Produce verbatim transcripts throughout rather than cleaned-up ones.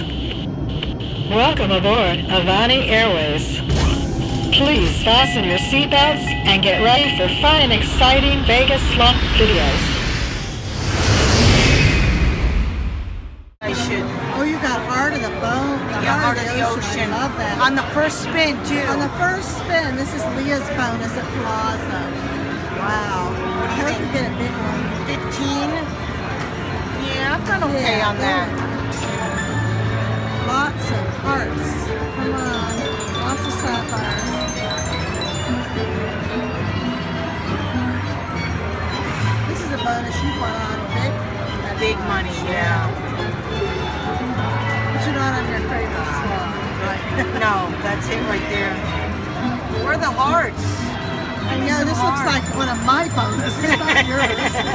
Welcome aboard Avani Airways. Please fasten your seatbelts and get ready for fun and exciting Vegas slump videos. I should. Oh, you got Heart of the Bone. The Yeah, Heart of the Ocean. I love that. On the first spin, too. On the first spin, this is Leah's bonus at Plaza. Wow. I hope you get a big one. fifteen? Yeah, I've done okay Yeah, on that. Lots of hearts. Come on. Lots of sapphires. This is a bonus you won on big. Big money, yeah. But you're not on your favorite slot, right? No, that's it right there. Where are the hearts? I know, this looks like one of my bonuses, not yours.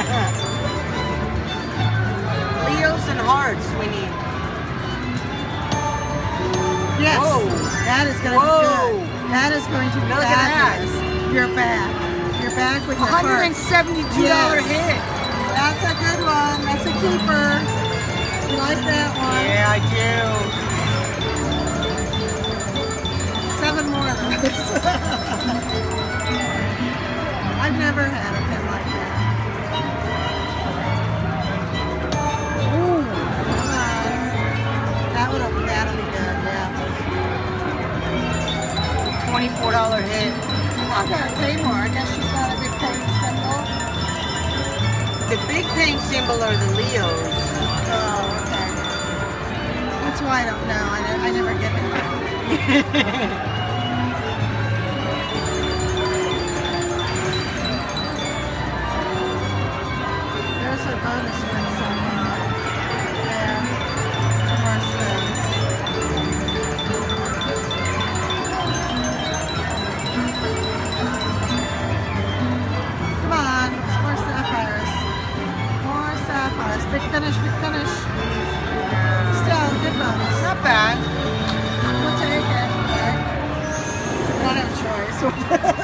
Leos and hearts we need. Yes, Whoa. that is going to be good. That is going to be Look at that. fabulous. You're back. You're back with your one hundred seventy-two dollar Yes. hit. That's a good one. That's a keeper. You like that one? Yeah, I do. Seven more of those. I've never had a pin like that. Ooh, come on. That would have, that'll be good, yeah. twenty-four dollar hit. I've got to pay more. I guess she's got a big paying symbol. The big paying symbol are the Leos. Oh, okay. That's why I don't know. I, ne I never get it. There's her bonus win somewhere. There. Two more spins. Come on. More sapphires. More sapphires. Big finish, big finish. Still, good bonus. Not bad. We'll take it. Right? I don't have a choice.